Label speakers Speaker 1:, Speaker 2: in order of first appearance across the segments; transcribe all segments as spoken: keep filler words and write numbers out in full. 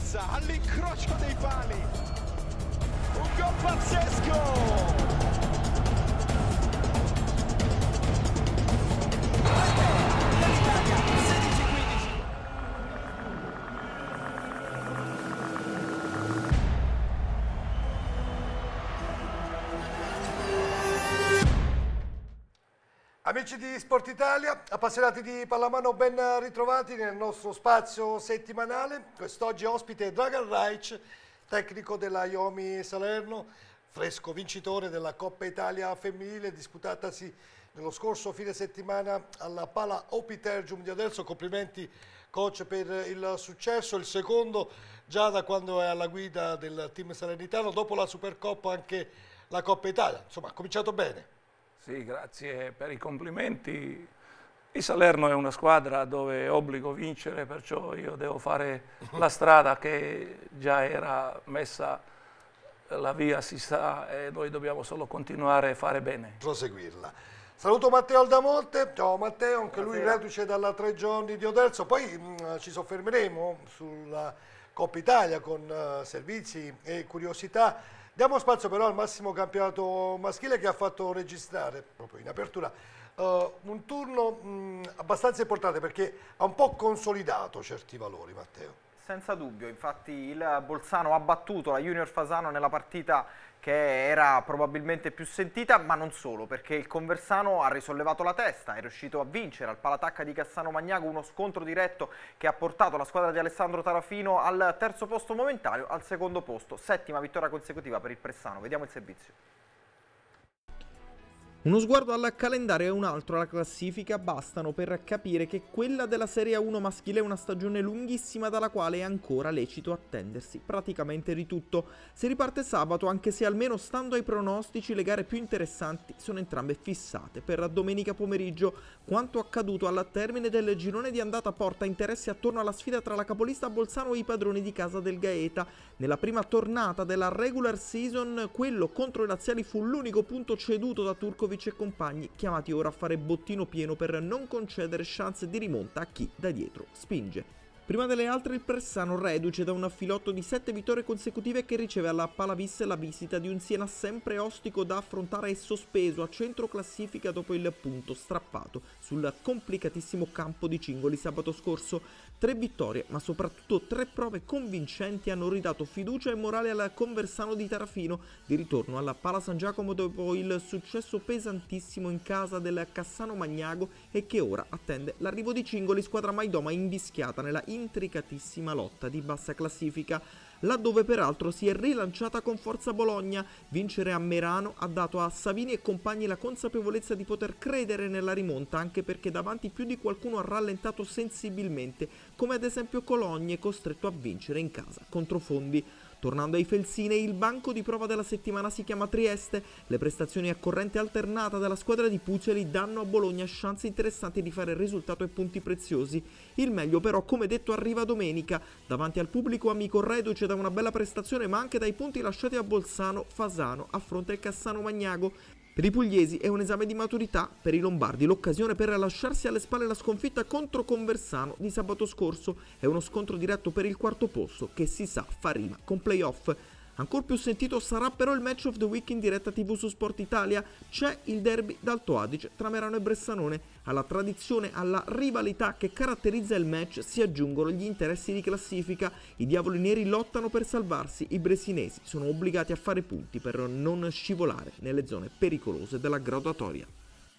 Speaker 1: Piazza all'incrocio dei pali, un gol pazzesco.
Speaker 2: Amici di Sport Italia, appassionati di pallamano, ben ritrovati nel nostro spazio settimanale. Quest'oggi ospite Dragan Raic, tecnico della Iomi Salerno, fresco vincitore della Coppa Italia femminile disputatasi nello scorso fine settimana alla Pala Opitergium di Odelso. Complimenti coach per il successo, il secondo già da quando è alla guida del team salernitano, dopo la Supercoppa anche la Coppa Italia. Insomma, ha cominciato bene.
Speaker 3: Sì, grazie per i complimenti. Il Salerno è una squadra dove è obbligo vincere, perciò io devo fare la strada che già era messa, la via si sa e noi dobbiamo solo continuare a fare bene.
Speaker 2: Proseguirla. Saluto Matteo Aldamonte. Ciao Matteo, anche Buonasera. Lui reduce dalla tre giorni di Odelso. Poi mh, ci soffermeremo sulla Coppa Italia con uh, servizi e curiosità. Diamo spazio però al massimo campionato maschile che ha fatto registrare, proprio in apertura, uh, un turno mh, abbastanza importante perché ha un po' consolidato certi valori, Matteo.
Speaker 4: Senza dubbio, infatti il Bolzano ha battuto la Junior Fasano nella partita che era probabilmente più sentita, ma non solo, perché il Conversano ha risollevato la testa, è riuscito a vincere al Palatacca di Cassano Magnago, uno scontro diretto che ha portato la squadra di Alessandro Tarafino al terzo posto momentaneo, al secondo posto, settima vittoria consecutiva per il Pressano. Vediamo il servizio.
Speaker 5: Uno sguardo al calendario e un altro alla classifica bastano per capire che quella della Serie A uno maschile è una stagione lunghissima dalla quale è ancora lecito attendersi praticamente di tutto. Si riparte sabato, anche se almeno stando ai pronostici le gare più interessanti sono entrambe fissate per domenica pomeriggio. Quanto accaduto al termine del girone di andata porta interessi attorno alla sfida tra la capolista Bolzano e i padroni di casa del Gaeta. Nella prima tornata della regular season quello contro i laziali fu l'unico punto ceduto da Turkovic e compagni, chiamati ora a fare bottino pieno per non concedere chance di rimonta a chi da dietro spinge. Prima delle altre il Pressano, reduce da un filotto di sette vittorie consecutive che riceve alla Palavis la visita di un Siena sempre ostico da affrontare e sospeso a centro classifica dopo il punto strappato sul complicatissimo campo di Cingoli sabato scorso. Tre vittorie, ma soprattutto tre prove convincenti hanno ridato fiducia e morale al Conversano di Tarafino, di ritorno alla Pala San Giacomo dopo il successo pesantissimo in casa del Cassano Magnago e che ora attende l'arrivo di Cingoli, squadra maidoma invischiata nella intricatissima lotta di bassa classifica, laddove peraltro si è rilanciata con forza Bologna. Vincere a Merano ha dato a Savini e compagni la consapevolezza di poter credere nella rimonta, anche perché davanti più di qualcuno ha rallentato sensibilmente, come ad esempio Cologne, costretto a vincere in casa contro Fondi. Tornando ai Felsinei, il banco di prova della settimana si chiama Trieste. Le prestazioni a corrente alternata della squadra di Puceli danno a Bologna chance interessanti di fare risultato e punti preziosi. Il meglio però, come detto, arriva domenica. Davanti al pubblico amico reduce da una bella prestazione ma anche dai punti lasciati a Bolzano, Fasano affronta il Cassano Magnago. Per i pugliesi è un esame di maturità, per i lombardi l'occasione per lasciarsi alle spalle la sconfitta contro Conversano di sabato scorso. È uno scontro diretto per il quarto posto che si sa fa rima con playoff. Ancor più sentito sarà però il match of the week in diretta tivù su Sport Italia. C'è il derby d'Alto Adige tra Merano e Bressanone. Alla tradizione, alla rivalità che caratterizza il match si aggiungono gli interessi di classifica. I diavoli neri lottano per salvarsi, i bressinesi sono obbligati a fare punti per non scivolare nelle zone pericolose della graduatoria.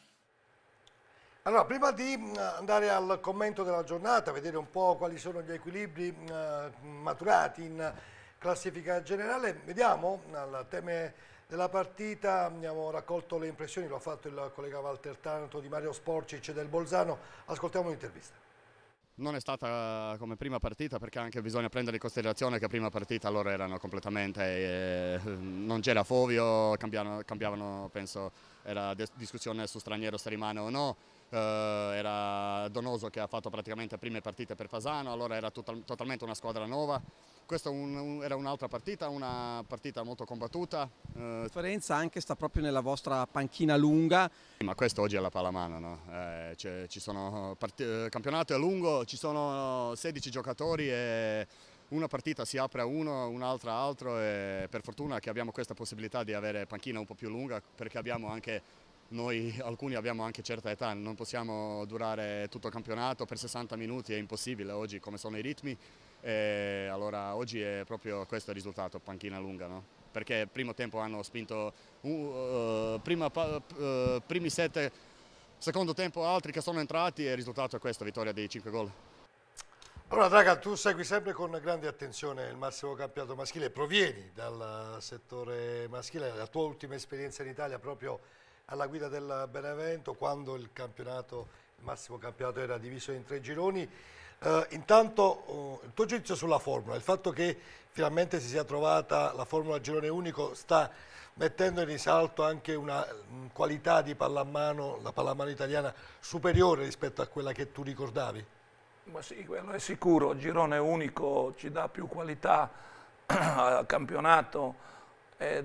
Speaker 2: Allora, prima di andare al commento della giornata, vedere un po' quali sono gli equilibri uh, maturati in classifica generale, vediamo al tema della partita. Abbiamo raccolto le impressioni, lo ha fatto il collega Walter Tanto di Mario Sporcic del Bolzano. Ascoltiamo l'intervista.
Speaker 6: Non è stata come prima partita perché anche bisogna prendere in considerazione che prima partita loro erano completamente, eh, non c'era Fovio, cambiavano, cambiavano, penso era discussione su straniero se rimane o no, eh, era Donoso che ha fatto praticamente prime partite per Fasano, allora era total, totalmente una squadra nuova. Questa un, un, era un'altra partita, una partita molto combattuta.
Speaker 7: La differenza anche sta proprio nella vostra panchina lunga.
Speaker 6: Ma questo oggi è la pallamano, no? eh, ci sono il campionato è lungo, ci sono sedici giocatori e una partita si apre a uno, un'altra a altro e per fortuna che abbiamo questa possibilità di avere panchina un po' più lunga perché abbiamo anche, noi alcuni abbiamo anche certa età, non possiamo durare tutto il campionato per sessanta minuti, è impossibile oggi come sono i ritmi e allora oggi è proprio questo il risultato, panchina lunga, no? Perché il primo tempo hanno spinto uh, uh, prima, uh, primi sette, secondo tempo altri che sono entrati e il risultato è questo, vittoria di cinque gol.
Speaker 2: Allora Dragan, tu segui sempre con grande attenzione il massimo campionato maschile, provieni dal settore maschile, la tua ultima esperienza in Italia proprio alla guida del Benevento, quando il campionato, il massimo campionato era diviso in tre gironi. Uh, intanto uh, il tuo giudizio sulla formula, il fatto che finalmente si sia trovata la formula a girone unico sta mettendo in risalto anche una um, qualità di pallamano, la pallamano italiana superiore rispetto a quella che tu ricordavi?
Speaker 3: Ma sì, quello è sicuro, il girone unico ci dà più qualità al campionato e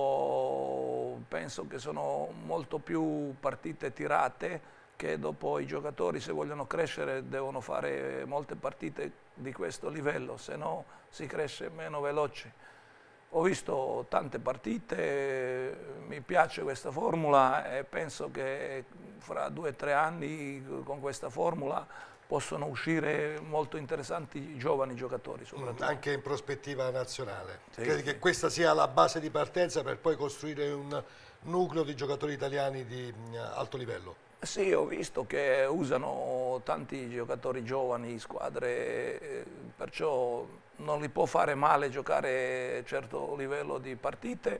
Speaker 3: dopo penso che sono molto più partite tirate, che dopo i giocatori se vogliono crescere devono fare molte partite di questo livello, se no si cresce meno veloce. Ho visto tante partite, mi piace questa formula e penso che fra due o tre anni con questa formula possono uscire molto interessanti giovani giocatori soprattutto.
Speaker 2: Anche in prospettiva nazionale.
Speaker 3: Sì,
Speaker 2: Credi
Speaker 3: sì.
Speaker 2: che questa sia la base di partenza per poi costruire un nucleo di giocatori italiani di alto livello?
Speaker 3: Sì, ho visto che usano tanti giocatori giovani, squadre, perciò non li può fare male giocare a certo livello di partite,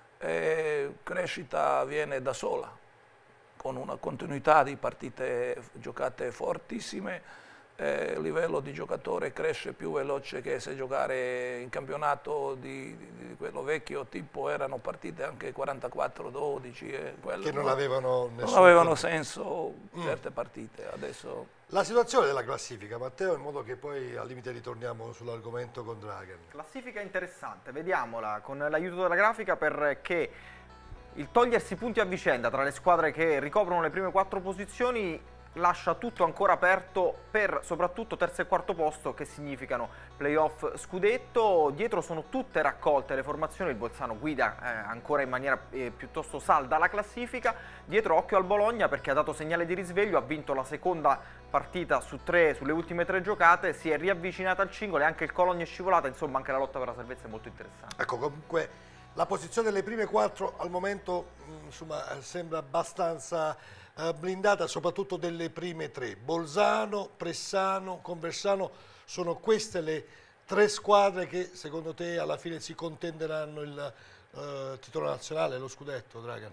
Speaker 3: e crescita viene da sola, con una continuità di partite giocate fortissime, eh, il livello di giocatore cresce più veloce che se giocare in campionato di, di, di quello vecchio tipo erano partite anche quarantaquattro dodici. Eh,
Speaker 2: che non avevano nessun
Speaker 3: non avevano
Speaker 2: tempo.
Speaker 3: senso certe
Speaker 2: Mm.
Speaker 3: partite. Adesso
Speaker 2: La situazione della classifica, Matteo, in modo che poi al limite ritorniamo sull'argomento con Dragan.
Speaker 4: Classifica interessante, vediamola con l'aiuto della grafica perché il togliersi punti a vicenda tra le squadre che ricoprono le prime quattro posizioni lascia tutto ancora aperto per soprattutto terzo e quarto posto, che significano playoff scudetto. Dietro sono tutte raccolte le formazioni, il Bolzano guida eh, ancora in maniera eh, piuttosto salda la classifica. Dietro occhio al Bologna perché ha dato segnale di risveglio, ha vinto la seconda partita su tre, sulle ultime tre giocate, si è riavvicinata al cingolo e anche il Cologne è scivolata, insomma anche la lotta per la salvezza è molto interessante.
Speaker 2: Ecco, comunque la posizione delle prime quattro al momento mh, insomma, sembra abbastanza eh, blindata, soprattutto delle prime tre. Bolzano, Pressano, Conversano, sono queste le tre squadre che secondo te alla fine si contenderanno il eh, titolo nazionale, lo scudetto, Dragan?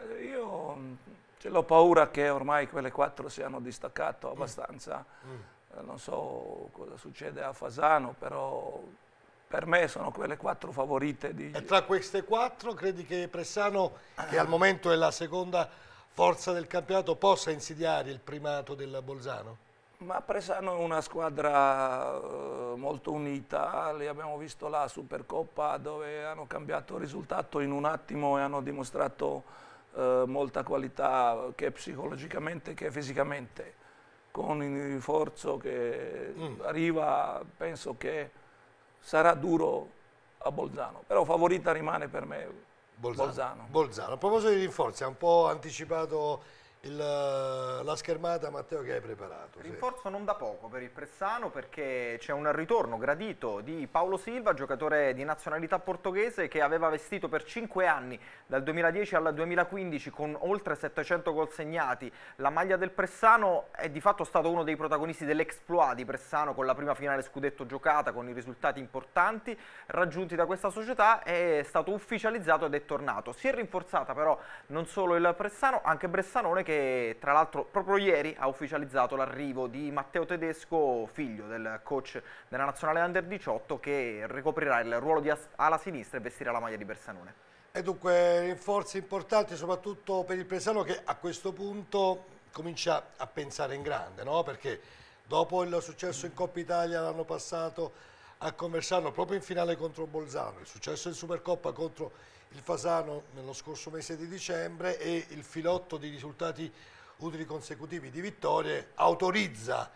Speaker 3: io ce l'ho paura che ormai quelle quattro siano distaccato abbastanza.
Speaker 2: Mm.
Speaker 3: Eh, non so cosa succede a Fasano, però per me sono quelle quattro favorite. Di...
Speaker 2: E tra queste quattro credi che Pressano, che al momento è la seconda forza del campionato, possa insidiare il primato del Bolzano?
Speaker 3: Ma Pressano è una squadra eh, molto unita, li abbiamo visto la Supercoppa dove hanno cambiato il risultato in un attimo e hanno dimostrato eh, molta qualità che psicologicamente che fisicamente. Con il rinforzo che mm. arriva penso che sarà duro a Bolzano, però favorita rimane per me
Speaker 2: Bolzano.
Speaker 3: Bolzano.
Speaker 2: Bolzano. A proposito di rinforzi, ha un po' anticipato il, la schermata, Matteo, che hai preparato.
Speaker 4: Rinforzo
Speaker 2: sì.
Speaker 4: non da poco per il Pressano perché c'è un ritorno gradito di Paulo Silva, giocatore di nazionalità portoghese che aveva vestito per cinque anni, dal duemiladieci al duemilaquindici, con oltre settecento gol segnati, la maglia del Pressano. È di fatto stato uno dei protagonisti dell'exploit di Pressano con la prima finale scudetto giocata, con i risultati importanti raggiunti da questa società. È stato ufficializzato ed è tornato. Si è rinforzata però non solo il Pressano, anche Bressanone, che tra l'altro proprio ieri ha ufficializzato l'arrivo di Matteo Tedesco, figlio del coach della nazionale under diciotto, che ricoprirà il ruolo di ala sinistra e vestirà la maglia di Bressanone.
Speaker 2: E dunque rinforzi importanti soprattutto per il Pressano, che a questo punto comincia a pensare in grande, no? Perché dopo il successo in Coppa Italia l'anno passato a Conversano, proprio in finale contro Bolzano, il successo in Supercoppa contro il Fasano nello scorso mese di dicembre e il filotto di risultati utili consecutivi di vittorie autorizza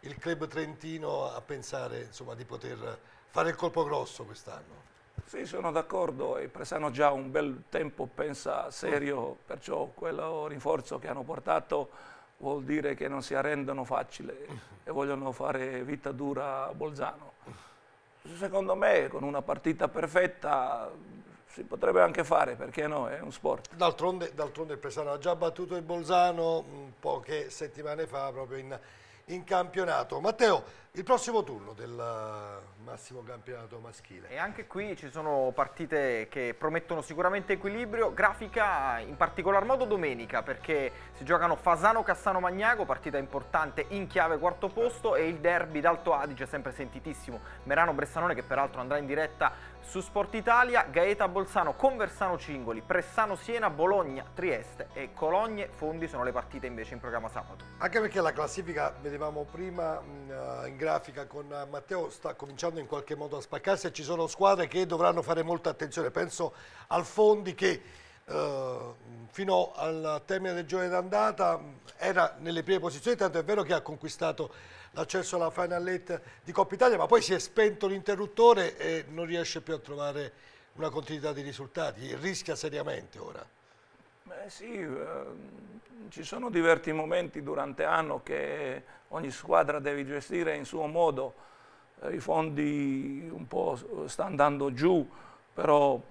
Speaker 2: il club trentino a pensare insomma, di poter fare il colpo grosso quest'anno.
Speaker 3: Sì, sono d'accordo, e Bressanone già un bel tempo pensa serio, perciò quello rinforzo che hanno portato vuol dire che non si arrendono facile e vogliono fare vita dura a Bolzano. Secondo me con una partita perfetta si potrebbe anche fare, perché no? È un sport.
Speaker 2: D'altronde, d'altronde il Bressanone ha già battuto il Bolzano mh, poche settimane fa proprio in, in campionato. Matteo, il prossimo turno del uh, massimo campionato maschile.
Speaker 4: E anche qui ci sono partite che promettono sicuramente equilibrio, grafica in particolar modo domenica, perché si giocano Fasano-Cassano-Magnago, partita importante in chiave quarto posto, e il derby d'Alto Adige, sempre sentitissimo, Merano-Bressanone, che peraltro andrà in diretta su Sport Italia, Gaeta-Bolzano, Conversano-Cingoli, Pressano-Siena, Bologna-Trieste e Cologne-Fondi sono le partite invece in programma sabato.
Speaker 2: Anche perché la classifica, vedevamo prima mh, in grafica con Matteo, sta cominciando in qualche modo a spaccarsi e ci sono squadre che dovranno fare molta attenzione. Penso al Fondi che eh, fino al termine del girone d'andata era nelle prime posizioni, tanto è vero che ha conquistato l'accesso alla Final Eight di Coppa Italia, ma poi si è spento l'interruttore e non riesce più a trovare una continuità di risultati, rischia seriamente ora.
Speaker 3: Beh sì, eh, ci sono diversi momenti durante l'anno che ogni squadra deve gestire in suo modo, eh, i fondi un po' stanno andando giù, però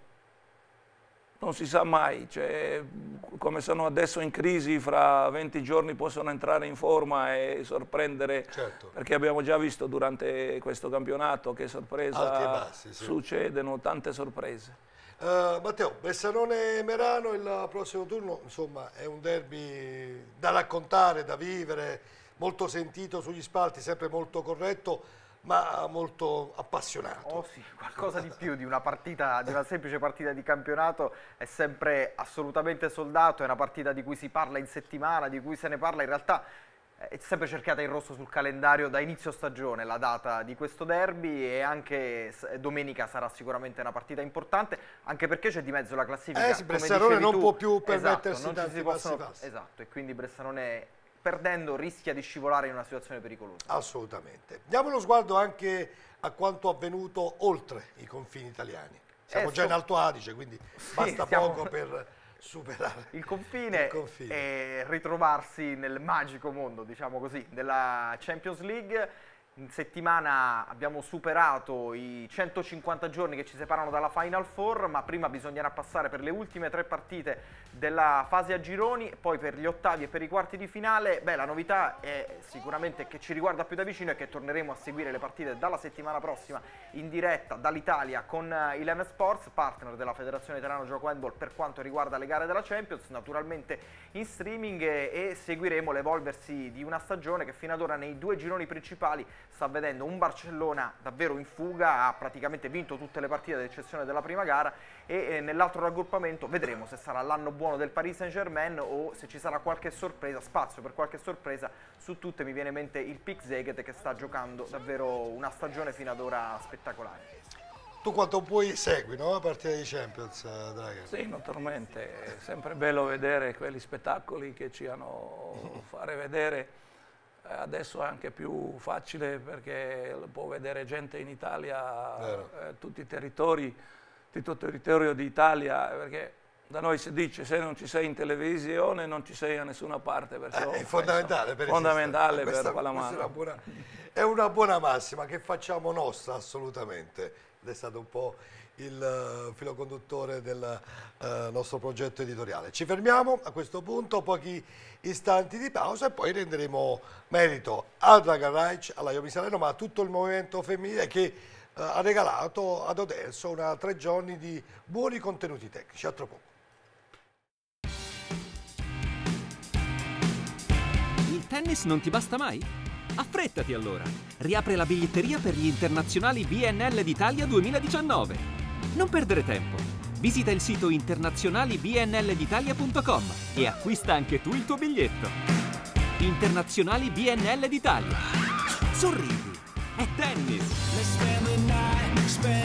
Speaker 3: non si sa mai, cioè, come sono adesso in crisi, fra venti giorni possono entrare in forma e sorprendere,
Speaker 2: Certo.
Speaker 3: Perché abbiamo già visto durante questo campionato che sorpresa
Speaker 2: Alti e bassi, sì.
Speaker 3: succedono, tante sorprese.
Speaker 2: Uh, Matteo, Bressanone-Merano, il prossimo turno, insomma, è un derby da raccontare, da vivere, molto sentito sugli spalti, sempre molto corretto, ma molto appassionato.
Speaker 4: Oh sì, qualcosa di più di una partita, di una semplice partita di campionato, è sempre assolutamente soldato, è una partita di cui si parla in settimana, di cui se ne parla in realtà. È sempre cercata in rosso sul calendario da inizio stagione la data di questo derby, e anche domenica sarà sicuramente una partita importante, anche perché c'è di mezzo la classifica.
Speaker 2: Eh sì, Bressanone non può più permettersi
Speaker 4: esatto,
Speaker 2: tanti passi falsi.
Speaker 4: Esatto, e quindi Bressanone, perdendo, rischia di scivolare in una situazione pericolosa.
Speaker 2: Assolutamente. Diamo uno sguardo anche a quanto avvenuto oltre i confini italiani. Siamo
Speaker 4: Eh,
Speaker 2: già in
Speaker 4: sto-
Speaker 2: Alto Adige, quindi
Speaker 4: Sì,
Speaker 2: basta
Speaker 4: stiamo-
Speaker 2: poco per superare
Speaker 4: Il confine,
Speaker 2: il confine.
Speaker 4: e ritrovarsi nel magico mondo, diciamo così, della Champions League. In settimana abbiamo superato i centocinquanta giorni che ci separano dalla Final Four, ma prima bisognerà passare per le ultime tre partite della fase a gironi, poi per gli ottavi e per i quarti di finale. Beh, la novità è sicuramente che ci riguarda più da vicino e che torneremo a seguire le partite dalla settimana prossima in diretta dall'Italia con Eleven Sports, partner della Federazione Italiana Gioco Handball per quanto riguarda le gare della Champions, naturalmente in streaming, e, e seguiremo l'evolversi di una stagione che fino ad ora nei due gironi principali sta vedendo un Barcellona davvero in fuga, ha praticamente vinto tutte le partite ad eccezione della prima gara, e eh, nell'altro raggruppamento vedremo se sarà l'anno buono del Paris Saint-Germain o se ci sarà qualche sorpresa, spazio per qualche sorpresa. Su tutte mi viene in mente il Pick Szeged, che sta giocando davvero una stagione fino ad ora spettacolare.
Speaker 2: Tu quanto puoi segui, no? La partita di Champions, eh, Dragan?
Speaker 3: Sì, naturalmente, è sempre bello vedere quegli spettacoli che ci hanno fare vedere. Eh, Adesso è anche più facile perché può vedere gente in Italia,
Speaker 2: Vero.
Speaker 3: eh, tutti i territori, tutto il territorio d'Italia, perché da noi si dice se non ci sei in televisione non ci sei a nessuna parte. Perciò
Speaker 2: Eh, è fondamentale per
Speaker 3: fondamentale
Speaker 2: esistere.
Speaker 3: per
Speaker 2: Questa-
Speaker 3: pallamano.
Speaker 2: questa è una buona, è una buona massima che facciamo nostra assolutamente, ed è stato un po' il eh, filo conduttore del eh, nostro progetto editoriale. Ci fermiamo a questo punto, pochi istanti di pausa, e poi renderemo merito a Dragan Raic, alla Iomi Salerno, ma a tutto il movimento femminile che eh, ha regalato ad Oderzo una tre giorni di buoni contenuti tecnici. A tra poco.
Speaker 8: Il tennis non ti basta mai? Affrettati allora! Riapre la biglietteria per gli internazionali B N L d'Italia duemiladiciannove. Non perdere tempo! Visita il sito internazionali b n l d'italia punto com e acquista anche tu il tuo biglietto. Internazionali B N L d'Italia. Sorridi! È tennis!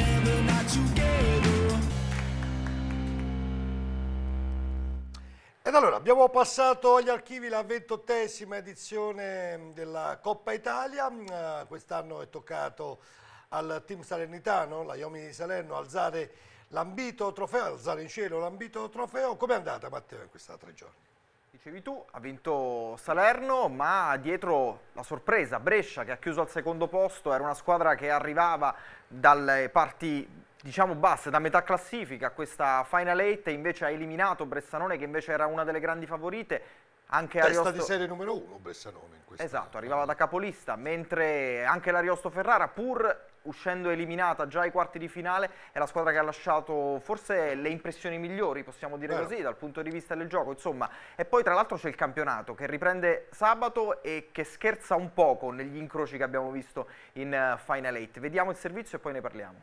Speaker 2: Ed Ed allora, abbiamo passato agli archivi la ventottesima edizione della Coppa Italia, uh, quest'anno è toccato al team salernitano, la Iomi di Salerno, alzare l'ambito trofeo, alzare in cielo l'ambito trofeo. Com'è andata, Matteo, in questi tre giorni?
Speaker 4: Dicevi tu, ha vinto Salerno, ma dietro la sorpresa, Brescia che ha chiuso al secondo posto, era una squadra che arrivava dalle parti, diciamo, basse, da metà classifica a questa Final Eight, e invece ha eliminato Bressanone, che invece era una delle grandi favorite. Anche
Speaker 2: Testa
Speaker 4: Ariosto...
Speaker 2: di serie numero uno Bressanone. In questa...
Speaker 4: Esatto, arrivava da capolista, mentre anche l'Ariosto Ferrara, pur uscendo eliminata già ai quarti di finale, è la squadra che ha lasciato forse le impressioni migliori, possiamo dire
Speaker 2: Vero.
Speaker 4: così, dal punto di vista del gioco, insomma. E poi tra l'altro c'è il campionato che riprende sabato e che scherza un poco negli incroci che abbiamo visto in uh, Final Eight. Vediamo il servizio e poi ne parliamo.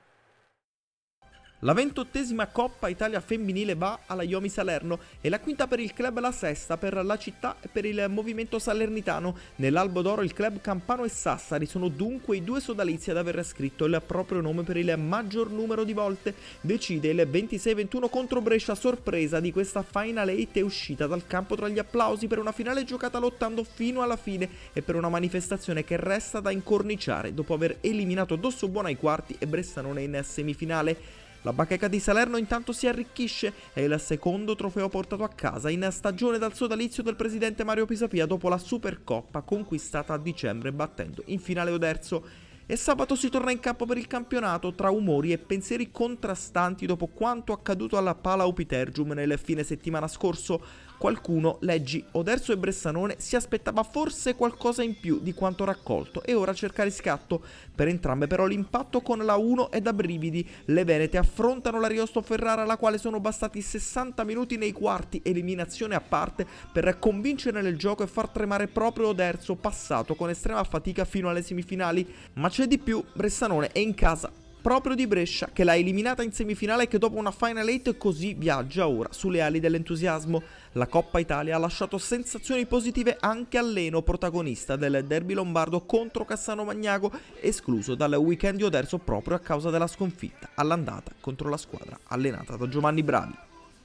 Speaker 5: La ventottesima Coppa Italia femminile va alla Iomi Salerno e la quinta per il club, la sesta per la città e per il movimento salernitano. Nell'Albo d'Oro il club Campano e Sassari sono dunque i due sodalizi ad aver scritto il proprio nome per il maggior numero di volte. Decide il ventisei ventuno contro Brescia, sorpresa di questa Final Eight, è uscita dal campo tra gli applausi per una finale giocata lottando fino alla fine e per una manifestazione che resta da incorniciare dopo aver eliminato Dossobuono ai quarti e Bressanone in semifinale. La bacheca di Salerno intanto si arricchisce, è il secondo trofeo portato a casa in stagione dal sodalizio del presidente Mario Pisapia dopo la Supercoppa conquistata a dicembre battendo in finale Oderzo. E sabato si torna in campo per il campionato tra umori e pensieri contrastanti dopo quanto accaduto alla Palau Pitergium nel fine settimana scorso. Qualcuno, leggi Oderzo e Bressanone, si aspettava forse qualcosa in più di quanto raccolto e ora cerca riscatto. Per entrambe però l'impatto con la uno è da brividi. Le venete affrontano l'Ariosto Ferrara, alla quale sono bastati sessanta minuti nei quarti, eliminazione a parte, per convincere nel gioco e far tremare proprio Oderzo, passato con estrema fatica fino alle semifinali. Ma c'è di più, Bressanone è in casa proprio di Brescia, che l'ha eliminata in semifinale e che dopo una Final Eight così viaggia ora sulle ali dell'entusiasmo. La Coppa Italia ha lasciato sensazioni positive anche a Leno, protagonista del derby lombardo contro Cassano Magnago, escluso dal weekend di Oderzo proprio a causa della sconfitta all'andata contro la squadra allenata da Giovanni Bravi.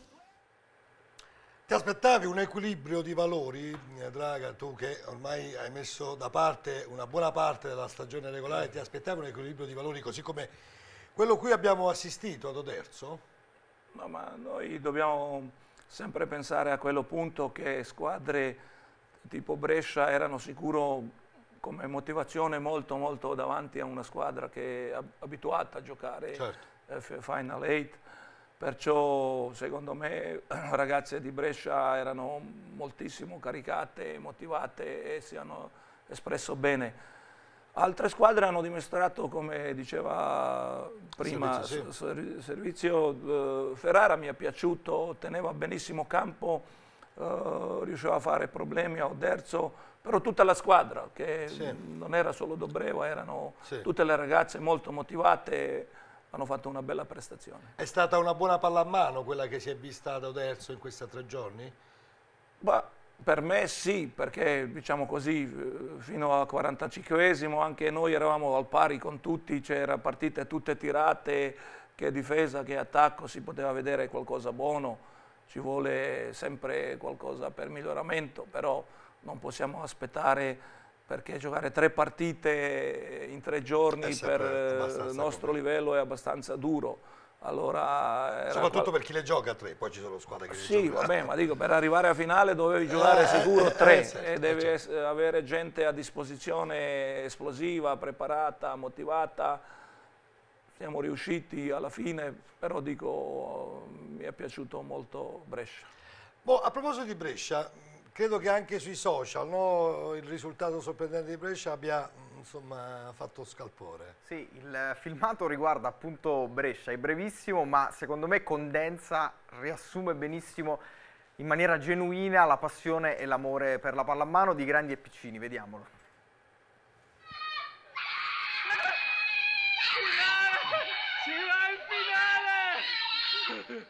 Speaker 2: Ti aspettavi un equilibrio di valori, Draga, tu che ormai hai messo da parte una buona parte della stagione regolare, ti aspettavi un equilibrio di valori così come quello a cui abbiamo assistito ad Oderzo?
Speaker 3: No, ma noi dobbiamo sempre pensare a quello punto che squadre tipo Brescia erano sicuro come motivazione molto molto davanti a una squadra che è abituata a giocare certo. Final Eight. Perciò secondo me ragazze di Brescia erano moltissimo caricate, motivate e si hanno espresso bene. Altre squadre hanno dimostrato, come diceva prima Servizio, sì. Servizio eh, Ferrara mi è piaciuto, teneva benissimo campo, eh, riusciva a fare problemi a Oderzo, però tutta la squadra, che sì. non era solo Dobreva, erano sì. tutte le ragazze molto motivate, hanno fatto una bella prestazione.
Speaker 2: È stata una buona pallamano quella che si è vista ad Oderzo in questi tre giorni?
Speaker 3: Bah, per me sì, perché diciamo così fino al quarantacinquesimo anche noi eravamo al pari con tutti, c'erano partite tutte tirate, che difesa, che attacco, si poteva vedere qualcosa buono, ci vuole sempre qualcosa per miglioramento, però non possiamo aspettare, perché giocare tre partite in tre giorni per il nostro livello è abbastanza duro. Allora,
Speaker 2: soprattutto per chi le gioca a tre, poi ci sono squadre che
Speaker 3: sì,
Speaker 2: le giocano.
Speaker 3: Vabbè, ma dico, per arrivare a finale dovevi giocare eh, sicuro tre eh, certo, e devi
Speaker 2: certo.
Speaker 3: avere gente a disposizione esplosiva, preparata, motivata. Siamo riusciti alla fine, però dico, mi è piaciuto molto Brescia.
Speaker 2: Boh, a proposito di Brescia, credo che anche sui social, no, il risultato sorprendente di Brescia abbia insomma fatto scalpore.
Speaker 4: Sì, il filmato riguarda appunto Brescia, è brevissimo ma secondo me condensa, riassume benissimo in maniera genuina la passione e l'amore per la pallamano di grandi e piccini, vediamolo.
Speaker 1: Si va in finale!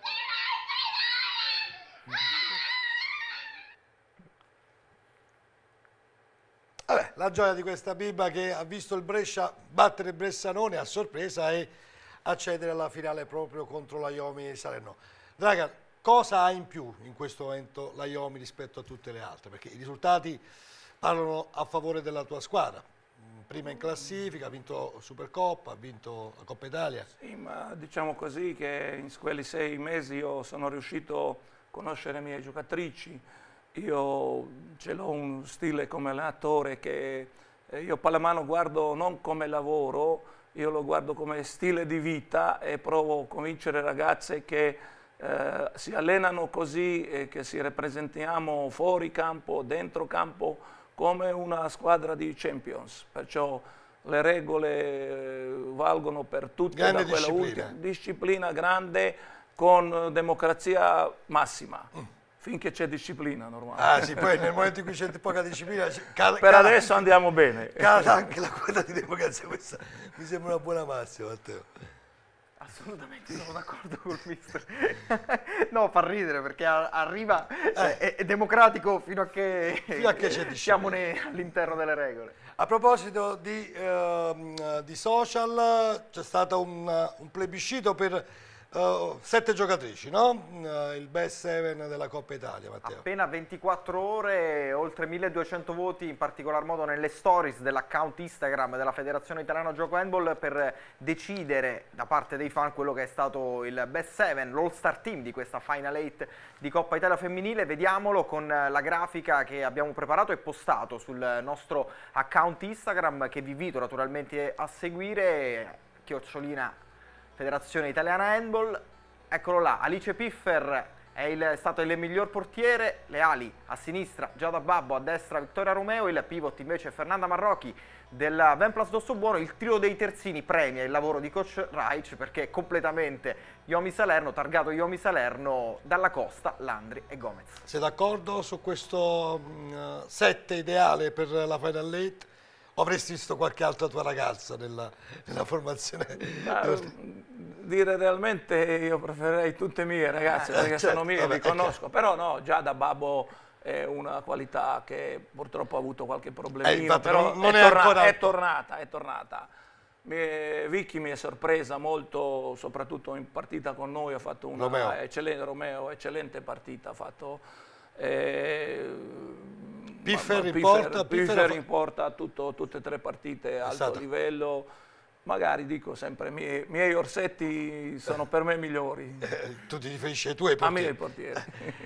Speaker 2: Vabbè, la gioia di questa bimba che ha visto il Brescia battere Bressanone a sorpresa e accedere alla finale proprio contro la Iomi Salerno. Draga, cosa ha in più in questo momento la Iomi rispetto a tutte le altre? Perché i risultati parlano a favore della tua squadra. Prima in classifica, ha vinto Supercoppa, ha vinto la Coppa Italia.
Speaker 3: Sì, ma diciamo così che in quei sei mesi io sono riuscito a conoscere le mie giocatrici. Io ce l'ho un stile come allenatore che io pallamano guardo non come lavoro, io lo guardo come stile di vita e provo a convincere ragazze che eh, si allenano così e che si rappresentiamo fuori campo, dentro campo, come una squadra di Champions, perciò le regole valgono per tutte.
Speaker 2: Grande
Speaker 3: da quella
Speaker 2: disciplina.
Speaker 3: ultima disciplina grande con democrazia massima, mm. finché c'è disciplina normale.
Speaker 2: Ah sì, poi nel momento in cui c'è poca disciplina cala,
Speaker 3: per
Speaker 2: cala
Speaker 3: adesso
Speaker 2: anche,
Speaker 3: andiamo bene.
Speaker 2: Cala anche la quota di democrazia, questa mi sembra una buona massima, Matteo.
Speaker 4: Assolutamente sono d'accordo col mister. No, fa ridere perché arriva, eh. è, è democratico fino a che,
Speaker 2: fino a che c'è
Speaker 4: siamo all'interno delle regole.
Speaker 2: A proposito di, uh, di social, c'è stato un, un plebiscito per uh, sette giocatrici, no? Uh, il best seven della Coppa Italia, Matteo.
Speaker 4: Appena ventiquattro ore, oltre milleduecento voti, in particolar modo nelle stories dell'account Instagram della Federazione Italiana Gioco Handball, per decidere da parte dei fan quello che è stato il best seven, l'all star team di questa Final eight di Coppa Italia femminile. Vediamolo con la grafica che abbiamo preparato e postato sul nostro account Instagram, che vi invito naturalmente a seguire, chiocciolina Federazione Italiana Handball. Eccolo là, Alice Piffer è, il, è stato il miglior portiere, le ali a sinistra Giada Babbo, a destra Vittoria Romeo, il pivot invece Fernanda Marrocchi del Venplus Dossobuono. Il trio dei terzini premia il lavoro di coach Reich, perché è completamente Iomi Salerno, targato Iomi Salerno, Dalla Costa, Landri e Gomez. Sei
Speaker 2: d'accordo su questo uh, sette ideale per la Final eight? O avresti visto qualche altra tua ragazza nella, nella formazione?
Speaker 3: Ma, dire realmente io preferirei tutte mie ragazze, perché
Speaker 2: certo,
Speaker 3: sono mie,
Speaker 2: vabbè,
Speaker 3: li conosco, però no, già da Babbo è una qualità che purtroppo ha avuto qualche problemino,
Speaker 2: eh,
Speaker 3: però
Speaker 2: non
Speaker 3: è,
Speaker 2: è,
Speaker 3: torna
Speaker 2: ancora...
Speaker 3: è tornata, è tornata. Mi, Vicky mi è sorpresa molto, soprattutto in partita con noi, ha fatto una
Speaker 2: Romeo.
Speaker 3: eccellente, Romeo, eccellente partita, ha fatto... Eh,
Speaker 2: Piffer
Speaker 3: ma, ma,
Speaker 2: in porta,
Speaker 3: Piffer,
Speaker 2: Piffer
Speaker 3: in porta tutto, tutte e tre partite, alto
Speaker 2: stato.
Speaker 3: livello. Magari dico sempre, i miei, miei orsetti sono per me migliori.
Speaker 2: Eh, tu ti riferisci ai tuoi portieri?
Speaker 3: A me i portieri.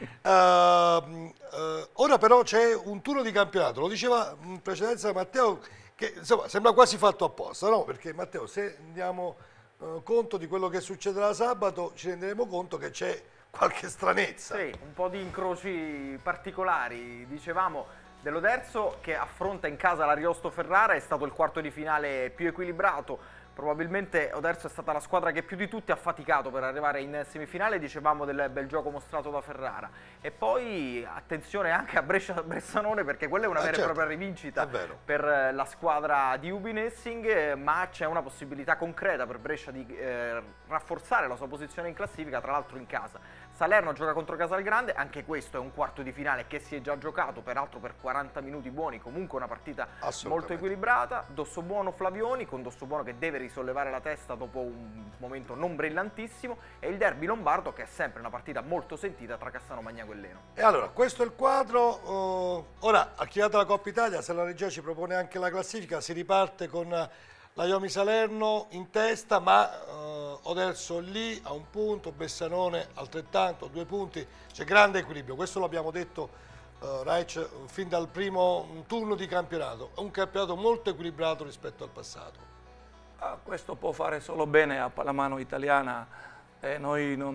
Speaker 2: uh, uh, ora però c'è un turno di campionato, lo diceva in precedenza Matteo, che insomma sembra quasi fatto apposta, no? Perché Matteo, se andiamo uh, conto di quello che succederà sabato, ci renderemo conto che c'è qualche stranezza.
Speaker 4: Sì, un po' di incroci particolari, dicevamo. Dell'Oderzo, che affronta in casa l'Ariosto Ferrara, è stato il quarto di finale più equilibrato. Probabilmente Oderzo è stata la squadra che più di tutti ha faticato per arrivare in semifinale, dicevamo del bel gioco mostrato da Ferrara. E poi attenzione anche a Brescia-Bressanone, perché quella è una
Speaker 2: ah,
Speaker 4: vera
Speaker 2: certo.
Speaker 4: e propria rivincita per la squadra di Ubi Nessing, ma c'è una possibilità concreta per Brescia di eh, rafforzare la sua posizione in classifica, tra l'altro in casa. Salerno gioca contro Casalgrande, anche questo è un quarto di finale che si è già giocato, peraltro per quaranta minuti buoni, comunque una partita molto equilibrata. Dossobuono Flavioni, con Dossobuono che deve risollevare la testa dopo un momento non brillantissimo, e il derby lombardo, che è sempre una partita molto sentita tra Cassano, Magnago e Leno.
Speaker 2: E allora, questo è il quadro. Uh, ora, acchiata la Coppa Italia, se la regia ci propone anche la classifica, si riparte con la Iomi Salerno in testa, ma uh, Oderzo lì a un punto, Bessanone altrettanto, due punti, c'è grande equilibrio. Questo l'abbiamo detto uh, Reich fin dal primo turno di campionato, è un campionato molto equilibrato rispetto al passato.
Speaker 3: Ah, questo può fare solo bene a pallamano italiana, eh, noi non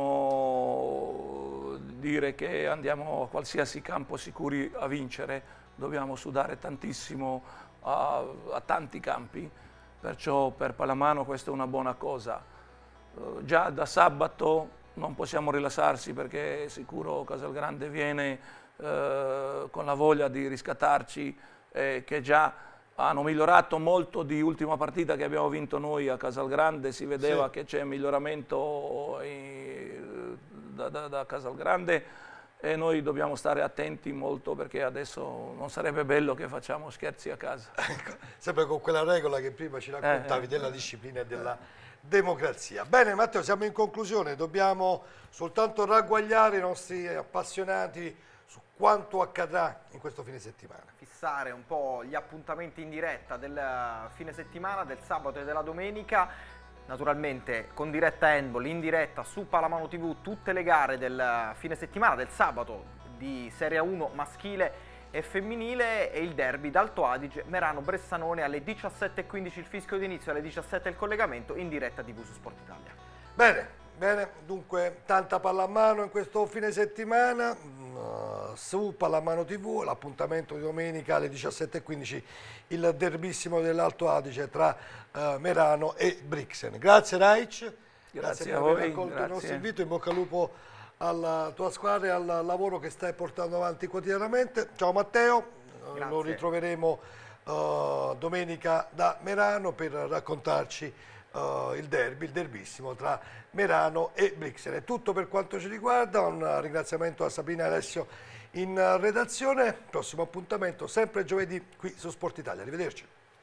Speaker 3: possiamo dire che andiamo a qualsiasi campo sicuri a vincere, dobbiamo sudare tantissimo a, a tanti campi, perciò per pallamano questa è una buona cosa. Uh, già da sabato non possiamo rilassarsi, perché sicuro Casalgrande viene uh, con la voglia di riscattarci, eh, che già hanno migliorato molto di ultima partita che abbiamo vinto noi a Casalgrande, si vedeva sì. che c'è miglioramento in, da, da, da Casalgrande. e noi dobbiamo stare attenti molto perché adesso non sarebbe bello che facciamo scherzi a casa.
Speaker 2: Ecco, sempre con quella regola che prima ci raccontavi
Speaker 3: Eh, eh.
Speaker 2: della disciplina e della democrazia. Bene Matteo, siamo in conclusione, dobbiamo soltanto ragguagliare i nostri appassionati su quanto accadrà in questo fine settimana.
Speaker 4: Fissare un po' gli appuntamenti in diretta del fine settimana, del sabato e della domenica, naturalmente con diretta handball, in diretta su Palamano tivù, tutte le gare del fine settimana, del sabato di Serie uno maschile e femminile e il derby d'Alto Adige, Merano-Bressanone alle diciassette e quindici il fischio d'inizio, alle diciassette il collegamento in diretta tivù su Sport Italia.
Speaker 2: Bene, bene, dunque tanta pallamano in questo fine settimana uh, su Pallamano tivù, l'appuntamento di domenica alle diciassette e quindici il derbissimo dell'Alto Adige tra uh, Merano e Brixen. Grazie Raic, grazie,
Speaker 3: Grazie
Speaker 2: per
Speaker 3: a
Speaker 2: aver
Speaker 3: voi,
Speaker 2: accolto il nostro
Speaker 3: grazie.
Speaker 2: invito, in bocca al lupo alla tua squadra e al lavoro che stai portando avanti quotidianamente. Ciao Matteo, uh,
Speaker 4: Grazie.
Speaker 2: lo ritroveremo uh, domenica da Merano per raccontarci Uh, il derby, il derbissimo tra Merano e Brixen. È tutto per quanto ci riguarda, un ringraziamento a Sabrina e Alessio in redazione, prossimo appuntamento sempre giovedì qui su Sport Italia, arrivederci.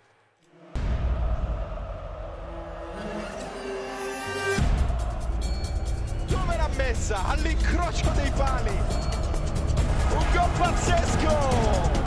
Speaker 1: Dove l'ha messa? All'incrocio dei pali, un gol pazzesco!